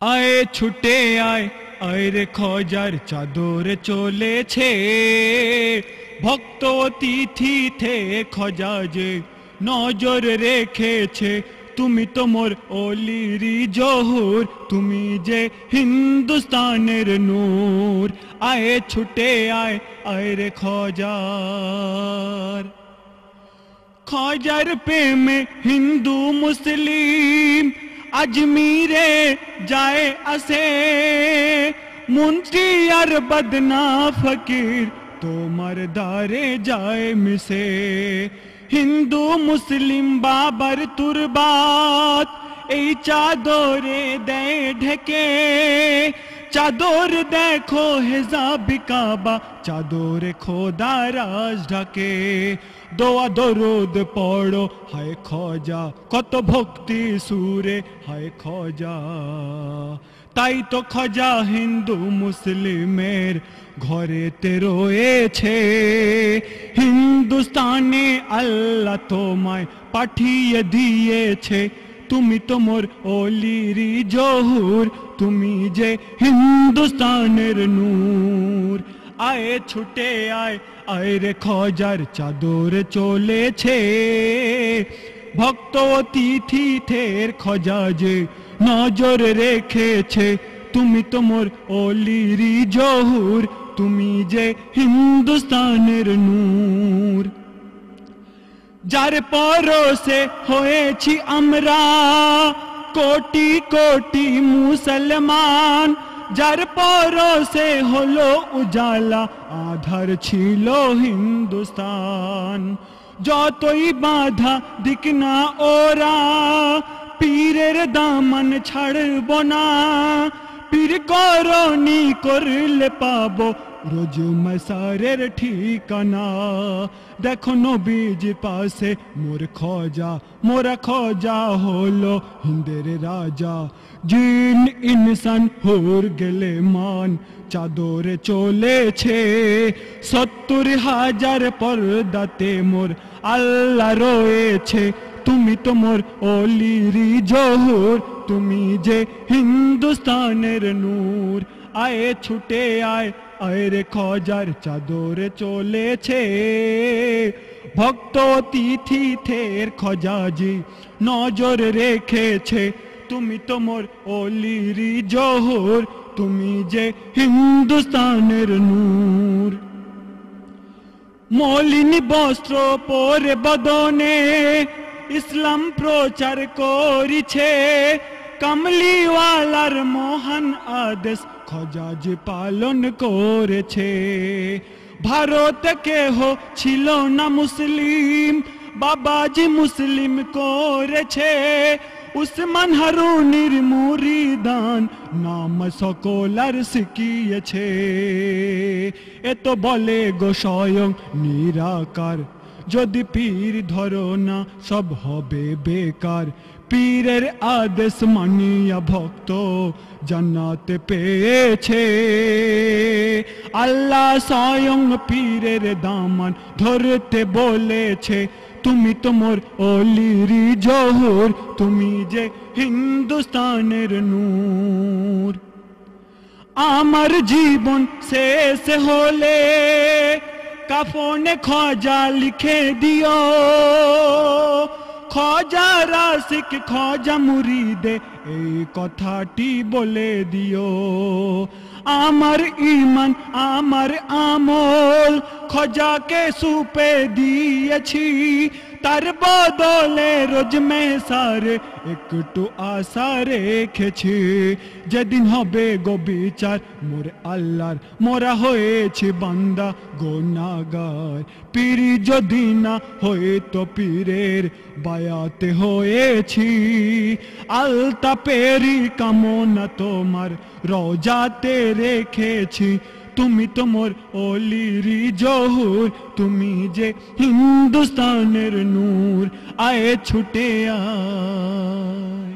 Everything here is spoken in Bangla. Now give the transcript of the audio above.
আয় ছুটে আয় আয় রে খোঁজার চাদর চলেছে ভক্ত অতিথি থে খোঁজা যে নজর রেখেছে তুমি তো মোর অলিরি জহুর তুমি যে হিন্দুস্তানের নূর আয় ছুটে আয় আয় রে খোঁজার খোঁজার প্রেমে হিন্দু মুসলিম আজমিরে যায় আসে মন্ত্রী আর বদনা ফকির তোমার দারে যায় মিশে হিন্দু মুসলিম বাবার তুরবাত এই চাদরে দেয় ঢেকে চাদর দেখো হেজাবি কাবা চাদরে খোদা রাজ ঢাকে দোয়া দরুদ পড়ো হায় খোঁজা কত ভক্তি সুরে হায় খোঁজা তাই তো খোঁজা হিন্দু মুসলিমের ঘরেতে রয়েছে হিন্দুস্তানে আল্লাহ তোমায় পাঠিয়ে দিয়েছে তুমি তো মোর অলিরি জহুর তুমি যে হিন্দুস্তানের নূর আয় ছুটে আয় আয় রে খোঁজার চাদর চলেছে ভক্ত অতিথি থের খোঁজা যে নজর রেখেছে তুমি তো মোর অলিরি জহুর তুমি যে হিন্দুস্তানের নূর যার পরশে হয়েছি আমরা কোটি কোটি মুসলমান যার পরশে হলো উজালা আধার ছিল হিন্দুস্তান যতই বাধা দিক না ওরা পীরের দামন ছাড়ব না পীর করনি করলে পাবো রোজ মসারের ঠিকানা দেখো নবীজি পাশে মোর খোঁজা মোরা খোঁজা হলো হিন্দের রাজা জিন ইনসান হোর গেলে মান চাদরে চলেছে ৭০,০০০ পর্দাতে মোর আল্লাহ রয়েছে তুমি তো মোর অলিরি জহুর তুমি যে হিন্দুস্তানের নূর আয় ছুটে আয় আয় রে খোঁজার চাদর চলেছে ভক্ত অতিথি থের খোঁজা জি নজর রেখেছে তুমি তো মোর অলিরি জহুর তুমি যে হিন্দুস্তানের নূর মলিনী বস্ত্র পরে বদনে ইসলাম প্রচার করিছে কামলিওয়ালার মহান আদেশ খোঁজা যে পালন করেছে ভারত কেহ ছিল না মুসলিম বাবাজি মুসলিম করেছে উসমান হারুনির মুরিদান নাম সকলার শিখিয়েছে এত বলে গো স্বয়ং নিরাকার যদি পীর ধরো না সব হবে বেকার পীরের আদেশ মানিয়া ভক্ত জান্নাতে পেয়েছে আল্লাহ স্বয়ং পীরের দামান ধরতে বলেছে তুমি তো মোর অলিরি জহুর তুমি যে হিন্দুস্তানের নূর আমার জীবন শেষ হলে কাফনে খোঁজা লিখে দিও খোঁজা রাসিক খোঁজা মুরিদে এই কথাটি বলে দিও আমার ঈমান আমার আমল খোঁজাকে সুপে দিয়েছি তার বদলে রোজ মেসার একটু আশা রেখেছি যেদিন হবে গো বিচার মোর আল্লাহর মোরা হয়েছে বান্দা গুনাহগার পীরি যদি না হয়তো পীরের বায়াতে হয়েছি আলতাপেরি কামনা তোমার রওজাতে রেখেছি তুমি তো মোর অলিরি জহুর তুমি যে হিন্দুস্তানের নূর আয় ছুটে আয়